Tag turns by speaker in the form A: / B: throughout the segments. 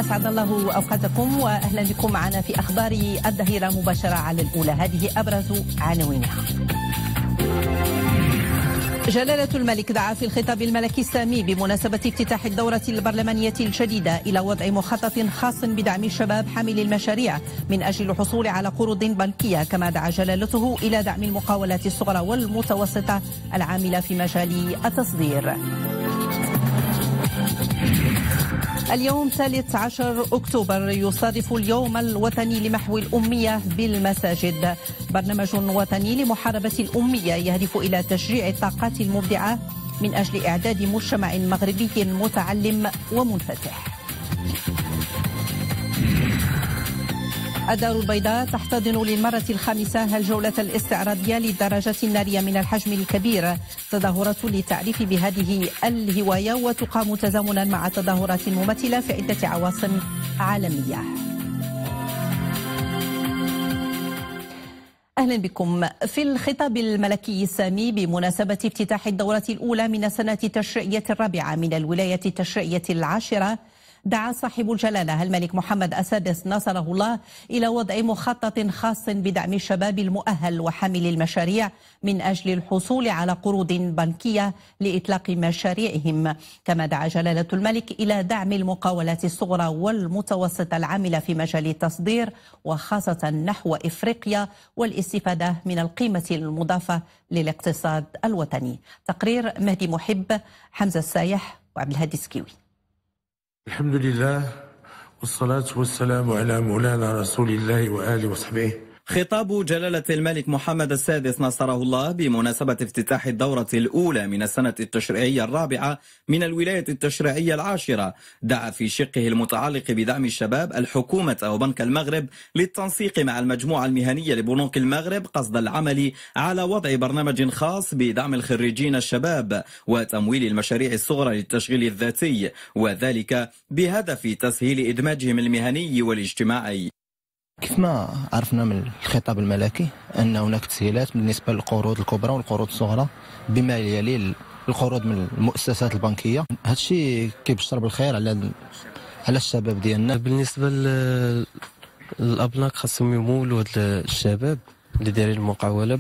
A: أسعد الله أوقاتكم وأهلا بكم معنا في أخبار الظهيرة مباشرة على الأولى. هذه أبرز عناوينها. جلالة الملك دعا في الخطاب الملكي السامي بمناسبة افتتاح الدورة البرلمانية الجديدة إلى وضع مخطط خاص بدعم الشباب حاملي المشاريع من أجل الحصول على قروض بنكية، كما دعا جلالته إلى دعم المقاولات الصغرى والمتوسطة العاملة في مجال التصدير. اليوم 13 أكتوبر يصادف اليوم الوطني لمحو الأمية بالمساجد، برنامج وطني لمحاربة الأمية يهدف إلى تشجيع الطاقات المبدعة من أجل إعداد مجتمع مغربي متعلم ومنفتح. الدار البيضاء تحتضن للمرة الخامسة الجولة الاستعراضية للدراجات النارية من الحجم الكبير، تظاهرة للتعريف بهذه الهواية وتقام تزامنا مع تظاهرات مماثلة في عدة عواصم عالمية. أهلا بكم. في الخطاب الملكي السامي بمناسبة افتتاح الدورة الأولى من السنة التشريعية الرابعة من الولاية التشريعية العاشرة، دعا صاحب الجلالة الملك محمد السادس نصره الله إلى وضع مخطط خاص بدعم الشباب المؤهل وحامل المشاريع من أجل الحصول على قروض بنكية لإطلاق مشاريعهم، كما دعا جلالة الملك إلى دعم المقاولات الصغرى والمتوسطة العاملة في مجال التصدير وخاصة نحو إفريقيا والاستفادة من القيمة المضافة للاقتصاد الوطني. تقرير مهدي محب، حمزة السايح وعبد الهادي السكيوي.
B: الحمد لله والصلاة والسلام على مولانا رسول الله وآله وصحبه.
C: خطاب جلالة الملك محمد السادس نصره الله بمناسبة افتتاح الدورة الأولى من السنة التشريعية الرابعة من الولاية التشريعية العاشرة، دعا في شقه المتعلق بدعم الشباب الحكومة وبنك المغرب للتنسيق مع المجموعة المهنية لبنوك المغرب قصد العمل على وضع برنامج خاص بدعم الخريجين الشباب وتمويل المشاريع الصغرى للتشغيل الذاتي، وذلك بهدف تسهيل إدماجهم المهني والاجتماعي.
D: كيف ما عرفنا من الخطاب الملكي أن هناك تسهيلات بالنسبة للقروض الكبرى والقروض الصغرى بما يلي القروض من المؤسسات البنكية. هذا الشيء كيبشر بالخير على الشباب ديالنا.
E: بالنسبة للأبناك خاصهم يمولوا هاد الشباب اللي دايرين المقاولة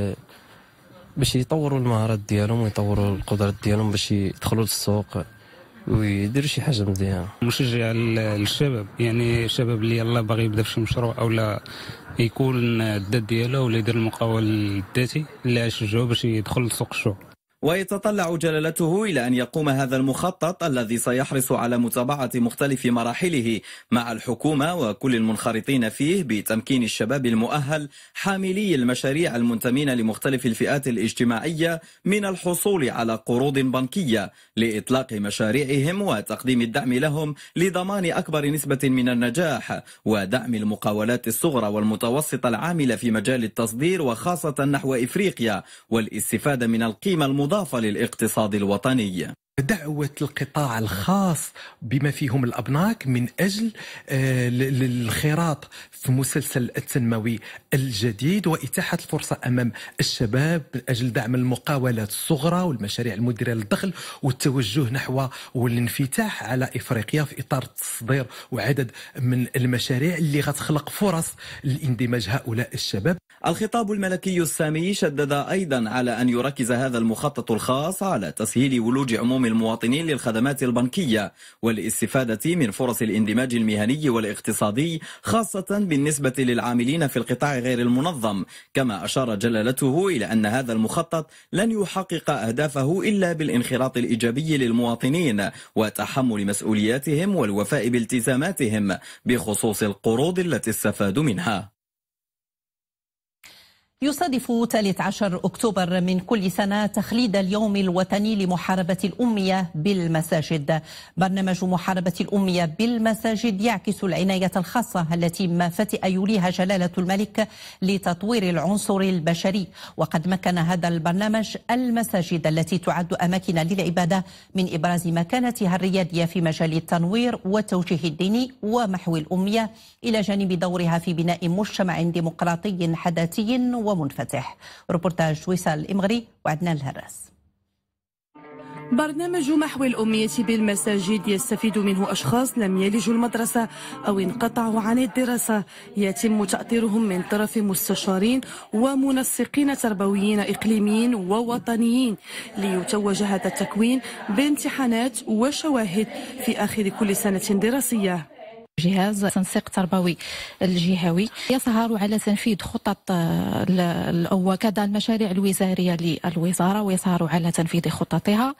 E: باش يطوروا المهارات ديالهم ويطوروا القدرات ديالهم باش يدخلوا للسوق ويديروا شي حاجه مزيانه.
F: مشجع للشباب، يعني الشباب اللي يلاه باغي يبدا في شي مشروع او لا يكون الذات ديالو ولا يدير المقاول الذاتي اللي يشجعوه باش يدخل لسوق الشغل.
C: ويتطلع جلالته إلى أن يقوم هذا المخطط الذي سيحرص على متابعة مختلف مراحله مع الحكومة وكل المنخرطين فيه بتمكين الشباب المؤهل حاملي المشاريع المنتمين لمختلف الفئات الاجتماعية من الحصول على قروض بنكية لإطلاق مشاريعهم وتقديم الدعم لهم لضمان أكبر نسبة من النجاح ودعم المقاولات الصغرى والمتوسطة العاملة في مجال التصدير وخاصة نحو إفريقيا والاستفادة من القيمة المضافة للاقتصاد الوطني.
G: دعوة القطاع الخاص بما فيهم الأبناك من أجل الانخراط في مسلسل التنموي الجديد وإتاحة الفرصة أمام الشباب من أجل دعم المقاولات الصغرى والمشاريع المديرة للدخل والتوجه نحو والانفتاح على إفريقيا في إطار التصدير وعدد من المشاريع اللي غتخلق فرص لاندماج هؤلاء الشباب.
C: الخطاب الملكي السامي شدد أيضا على أن يركز هذا المخطط الخاص على تسهيل ولوج عموم المواطنين للخدمات البنكية والاستفادة من فرص الاندماج المهني والاقتصادي خاصة بالنسبة للعاملين في القطاع غير المنظم، كما أشار جلالته إلى أن هذا المخطط لن يحقق أهدافه إلا بالانخراط الإيجابي للمواطنين وتحمل مسؤولياتهم والوفاء بالتزاماتهم بخصوص القروض التي استفادوا منها.
A: يصادف 13 أكتوبر من كل سنة تخليد اليوم الوطني لمحاربة الأمية بالمساجد. برنامج محاربة الأمية بالمساجد يعكس العناية الخاصة التي ما فتئ يوليها جلالة الملك لتطوير العنصر البشري، وقد مكن هذا البرنامج المساجد التي تعد أماكن للعبادة من إبراز مكانتها الريادية في مجال التنوير والتوجيه الديني ومحو الأمية، إلى جانب دورها في بناء مجتمع ديمقراطي حداثي ومنفتح. روبورتاج وصال الإمغري وعدنان الهراس.
H: برنامج محو الأمية بالمساجد يستفيد منه أشخاص لم يلجوا المدرسة أو انقطعوا عن الدراسة، يتم تأطيرهم من طرف مستشارين ومنسقين تربويين إقليميين ووطنيين ليتوج هذا التكوين بامتحانات وشواهد في آخر كل سنة دراسية.
I: جهاز تنسيق تربوي الجهوي يسهر على تنفيذ خطط وكذا المشاريع الوزارية للوزارة ويسهر على تنفيذ خططها.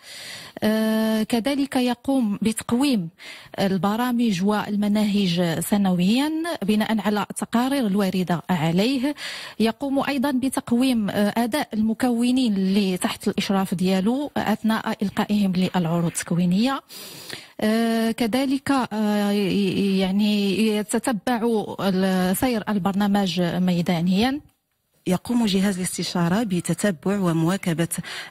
I: كذلك يقوم بتقويم البرامج والمناهج سنويا بناء على التقارير الواردة عليه. يقوم أيضا بتقويم أداء المكونين اللي تحت الإشراف ديالو أثناء إلقائهم للعروض التكوينية. كذلك يعني يتتبع سير البرنامج ميدانيا.
J: يقوم جهاز الاستشارة بتتبع ومواكبة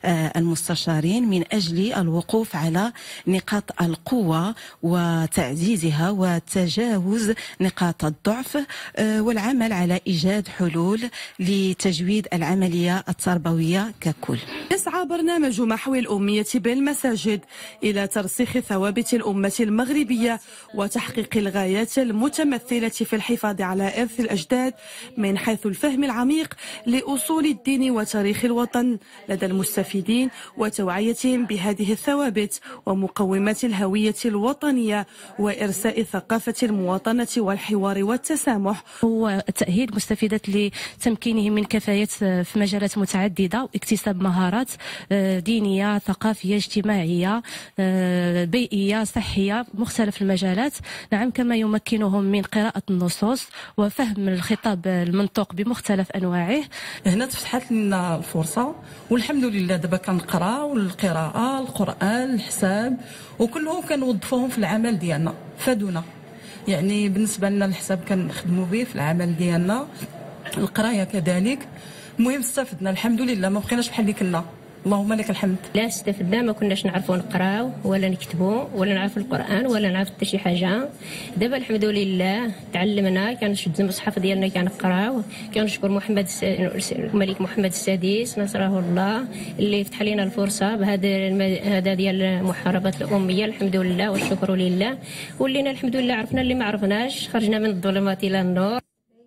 J: المستشارين من أجل الوقوف على نقاط القوة وتعزيزها وتجاوز نقاط الضعف والعمل على إيجاد حلول لتجويد العملية التربوية ككل.
H: يسعى برنامج محو الأمية بالمساجد إلى ترسيخ ثوابت الأمة المغربية وتحقيق الغايات المتمثلة في الحفاظ على إرث الأجداد من حيث الفهم العميق لأصول الدين وتاريخ الوطن لدى المستفيدين وتوعيتهم بهذه الثوابت ومقومات الهوية الوطنية وإرساء ثقافة المواطنة والحوار والتسامح.
I: وتأهيل مستفيدات لتمكينهم من كفايات في مجالات متعددة واكتساب مهارات دينية ثقافية اجتماعية بيئية صحية مختلف المجالات. نعم، كما يمكنهم من قراءة النصوص وفهم الخطاب المنطوق بمختلف أنواعه.
K: هنا تفتحت لنا الفرصة والحمد لله دابا كنقراو القراءة القرآن الحساب وكلهم كنوظفوهم في العمل ديالنا فادونا. يعني بالنسبة لنا الحساب كنخدموا به في العمل ديالنا، القراية كذلك. المهم استفدنا الحمد لله، ما بقيناش بحال اللي كنا. اللهم لك الحمد.
L: لا استفدنا، ما كناش نعرفوا نقراو ولا نكتبوا ولا نعرف القرآن ولا نعرف حتى شي حاجة. دابا الحمد لله تعلمنا، كنشد المصحف ديالنا كنقراو. كنشكر الملك محمد السادس نصره الله اللي فتح لنا الفرصة بهذا ديال المحاربة الأمية. الحمد لله والشكر لله. ولينا الحمد لله عرفنا اللي ما عرفناش، خرجنا من الظلمات إلى النور.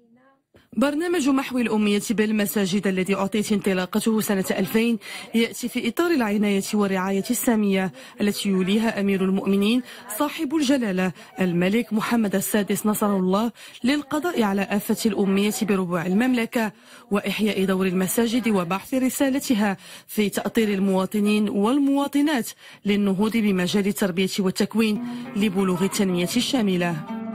H: برنامج محو الأمية بالمساجد الذي أعطيت انطلاقته سنة 2000 يأتي في إطار العناية والرعاية السامية التي يوليها أمير المؤمنين صاحب الجلالة الملك محمد السادس نصره الله للقضاء على آفة الأمية بربوع المملكة وإحياء دور المساجد وبعث رسالتها في تأطير المواطنين والمواطنات للنهوض بمجال التربية والتكوين لبلوغ التنمية الشاملة.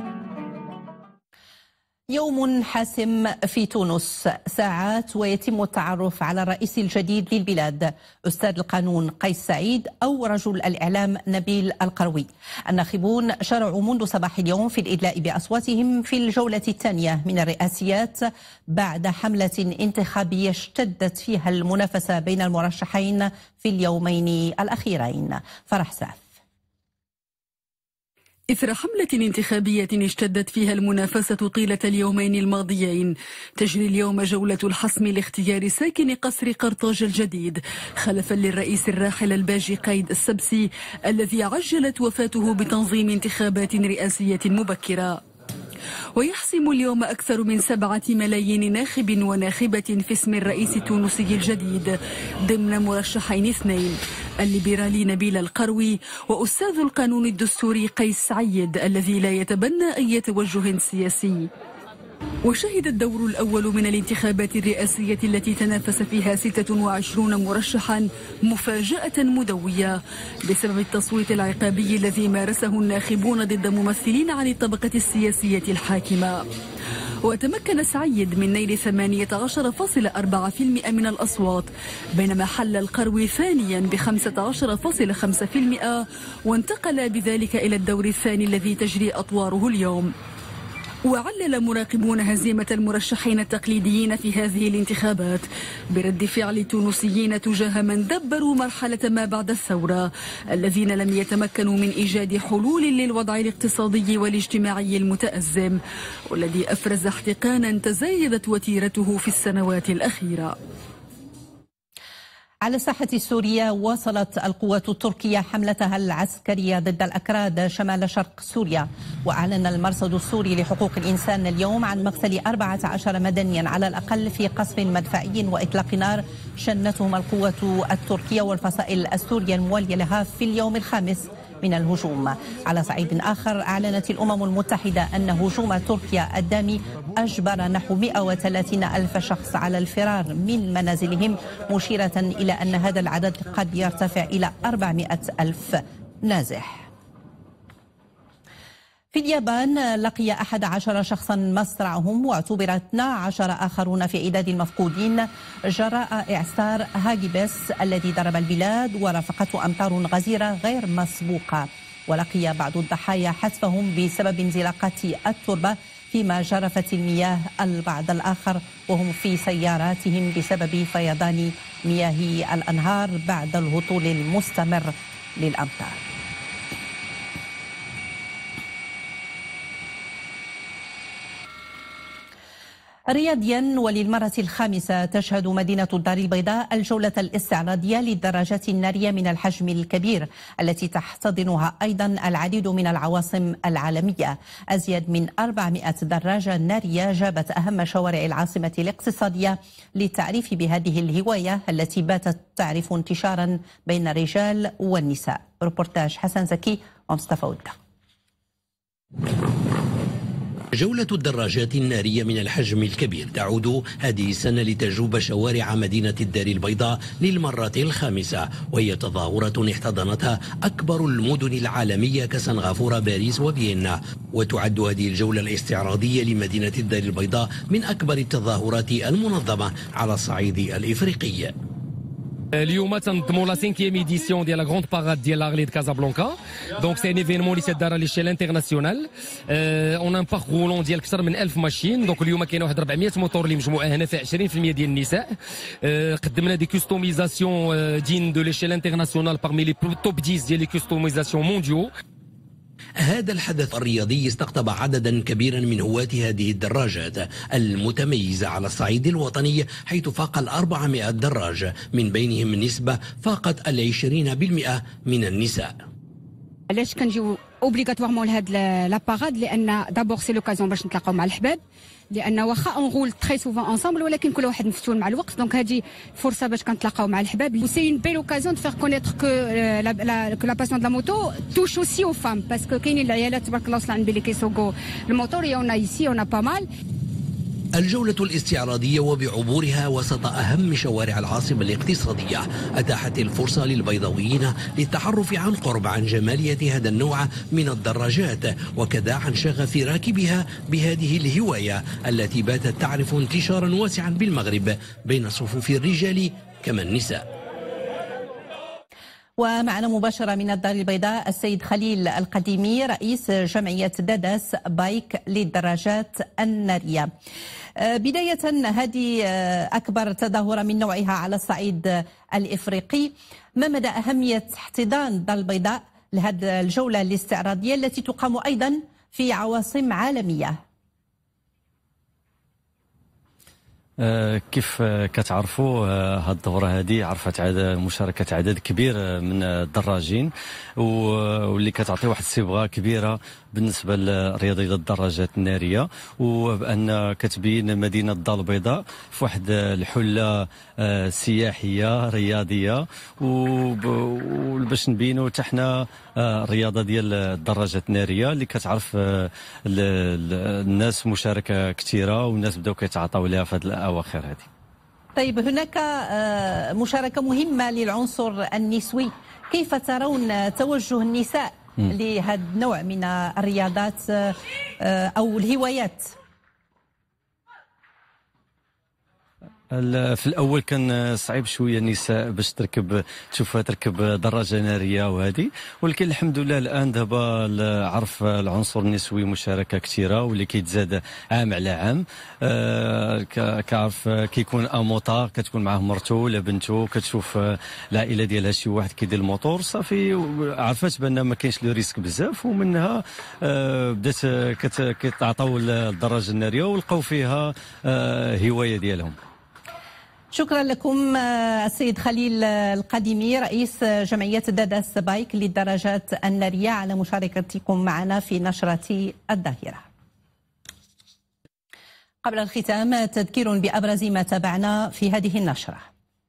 A: يوم حاسم في تونس، ساعات ويتم التعرف على الرئيس الجديد للبلاد أستاذ القانون قيس سعيد أو رجل الإعلام نبيل القروي. الناخبون شرعوا منذ صباح اليوم في الإدلاء بأصواتهم في الجولة الثانية من الرئاسيات بعد حملة انتخابية اشتدت فيها المنافسة بين المرشحين في اليومين الأخيرين. فرح سعف.
H: إثر حملة انتخابية اشتدت فيها المنافسة طيلة اليومين الماضيين، تجري اليوم جولة الحسم لاختيار ساكن قصر قرطاج الجديد خلفا للرئيس الراحل الباجي قايد السبسي الذي عجلت وفاته بتنظيم انتخابات رئاسية مبكرة. ويحسم اليوم أكثر من 7 ملايين ناخب وناخبة في اسم الرئيس التونسي الجديد ضمن مرشحين 2، الليبرالي نبيل القروي وأستاذ القانون الدستوري قيس سعيد الذي لا يتبنى أي توجه سياسي. وشهد الدور الأول من الانتخابات الرئاسية التي تنافس فيها 26 مرشحا مفاجأة مدوية بسبب التصويت العقابي الذي مارسه الناخبون ضد ممثلين عن الطبقة السياسية الحاكمة. وتمكن سعيد من نيل 18.4% من الأصوات، بينما حل القروي ثانيا ب15.5% وانتقل بذلك إلى الدور الثاني الذي تجري أطواره اليوم. وعلل مراقبون هزيمة المرشحين التقليديين في هذه الانتخابات برد فعل التونسيين تجاه من دبروا مرحلة ما بعد الثورة الذين لم يتمكنوا من إيجاد حلول للوضع الاقتصادي والاجتماعي المتأزم والذي أفرز احتقانا تزايدت وتيرته في السنوات الأخيرة.
A: على الساحة السورية واصلت القوات التركية حملتها العسكرية ضد الأكراد شمال شرق سوريا، وأعلن المرصد السوري لحقوق الإنسان اليوم عن مقتل 14 مدنيا على الأقل في قصف مدفعي وإطلاق نار شنتهم القوات التركية والفصائل السورية الموالية لها في اليوم الخامس من الهجوم. على صعيد آخر أعلنت الأمم المتحدة أن هجوم تركيا الدامي أجبر نحو 130 ألف شخص على الفرار من منازلهم، مشيرة إلى أن هذا العدد قد يرتفع إلى 400 ألف نازح. في اليابان لقي 11 شخصا مصرعهم واعتبر 12 آخرون في عداد المفقودين جراء إعصار هاجيبس الذي ضرب البلاد ورافقته أمطار غزيرة غير مسبوقة، ولقي بعض الضحايا حتفهم بسبب انزلاقات التربة، فيما جرفت المياه البعض الآخر وهم في سياراتهم بسبب فيضان مياه الأنهار بعد الهطول المستمر للأمطار. رياضيا، وللمرة الخامسة تشهد مدينة الدار البيضاء الجولة الاستعراضية للدراجات النارية من الحجم الكبير التي تحتضنها أيضا العديد من العواصم العالمية. أزيد من 400 دراجة نارية جابت أهم شوارع العاصمة الاقتصادية للتعريف بهذه الهواية التي باتت تعرف انتشارا بين الرجال والنساء. روبورتاج حسن زكي ومصطفى ودة.
M: جولة الدراجات النارية من الحجم الكبير تعود هذه السنة لتجوب شوارع مدينة الدار البيضاء للمرة الخامسة، وهي تظاهرة احتضنتها أكبر المدن العالمية كسنغافورة، باريس وفيينا. وتعد هذه الجولة الاستعراضية لمدينة الدار البيضاء من أكبر التظاهرات المنظمة على الصعيد الإفريقي.
N: اليوم تنظموا لا 5e édition ديال لا غروند باراد ديال لاغلي دو كازابلانكا. دونك سي ان ايفينمون اللي تدار على ليشيل انترناسيونال. اون ان بارك رولون ديال اكثر من 1000 ماشين. دونك اليوم كاين واحد 400 موتور اللي مجموعه هنا في 20% ديال النساء. قدمنا دي كوستوميزاسيون دين دو ليشيل انترناسيونال بارمي لي توب 10 ديال لي كوستوميزاسيون مونديو.
M: هذا الحدث الرياضي استقطب عددا كبيرا من هواة هذه الدراجات المتميزة على الصعيد الوطني، حيث فاق 400 دراج، من بينهم نسبة فاقت 20% من النساء.
O: علاش كنجيو اوبليغاتوارمون لهاد لا باراد؟ لان دابور سي لوكازيون باش نتلاقاو مع الحباب، لان واخا اون رول تري سوفون انصامبل ولكن كل واحد مفتون مع الوقت. دونك هذه فرصه باش كنتلاقاو مع الحباب. وسي اون بيل اوكازيون دو فير كونيتر كو لا باسيون دو لا موتو توش اوسي او فام، باسكو كاينين العيالات تبارك الله وصل باللي كيسوقوا الموتور. يونا ايسي اون با مال.
M: الجولة الاستعراضية وبعبورها وسط أهم شوارع العاصمة الاقتصادية أتاحت الفرصة للبيضاويين للتعرف عن قرب عن جمالية هذا النوع من الدراجات، وكذا عن شغف راكبها بهذه الهواية التي باتت تعرف انتشارا واسعا بالمغرب بين صفوف الرجال كما النساء.
A: ومعنا مباشرة من الدار البيضاء السيد خليل القديمي رئيس جمعية داداس بايك للدراجات النارية. بداية، هذه أكبر تظاهرة من نوعها على الصعيد الإفريقي، ما مدى أهمية احتضان الدار البيضاء لهذه الجولة الاستعراضية التي تقام أيضا في عواصم عالمية؟
P: كيف كتعرفوا هاد الدورة هذه عرفت مشاركة عدد كبير من الدراجين، واللي كتعطي واحد الصبغة كبيرة بالنسبة لرياضية الدراجات النارية، وبأن كتبين مدينة الدار البيضاء في واحد الحلة سياحية رياضية، وباش نبينوا تحنا الرياضة ديال الدراجات النارية اللي كتعرف الناس مشاركة كثيرة، والناس بداو كيتعاطاو لها في هذه الأواخر هذه.
A: طيب، هناك مشاركة مهمة للعنصر النسوي، كيف ترون توجه النساء لهذا النوع من الرياضات أو الهوايات؟
P: في الاول كان صعيب شويه النساء باش تركب دراجه ناريه وهذه، ولكن الحمد لله الان دابا عرف العنصر النسوي مشاركه كثيره واللي كيتزاد عام على عام. كعرف كيكون موطار كتكون معاه مرته ولا بنته، كتشوف العائله ديالها شي واحد كيدير الموتور صافي عرفت بان ما كاينش لو ريسك بزاف، ومنها بدات كتعطاو الدراجه الناريه ولقاو فيها هوايه ديالهم.
A: شكرا لكم السيد خليل القديمي رئيس جمعية دادا السبايك للدراجات النارية على مشاركتكم معنا في نشرة الظاهرة. قبل الختام تذكير بأبرز ما تابعنا في هذه النشرة.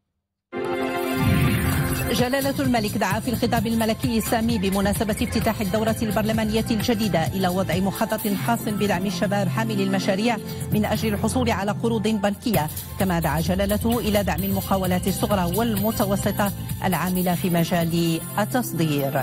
A: جلالة الملك دعا في الخطاب الملكي السامي بمناسبة افتتاح الدورة البرلمانية الجديدة إلى وضع مخطط خاص بدعم الشباب حامل المشاريع من أجل الحصول على قروض بنكية، كما دعا جلالته إلى دعم المقاولات الصغرى والمتوسطة العاملة في مجال التصدير.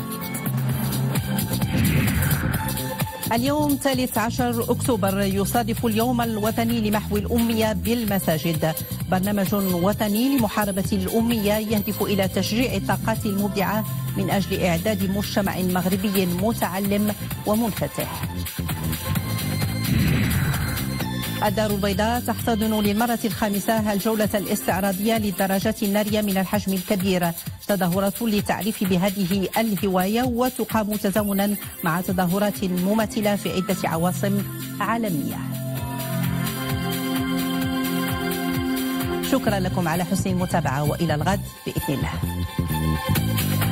A: اليوم 13 أكتوبر يصادف اليوم الوطني لمحو الأمية بالمساجد، برنامج وطني لمحاربة الأمية يهدف إلى تشجيع الطاقات المبدعة من أجل إعداد مجتمع مغربي متعلم ومنفتح. الدار البيضاء تحتضن للمرة الخامسة الجولة الاستعراضية للدراجات النارية من الحجم الكبير، تظاهرة للتعريف بهذه الهواية وتقام تزامنا مع تظاهرات مماثلة في عدة عواصم عالمية. شكرا لكم على حسن المتابعة وإلى الغد بإذن الله.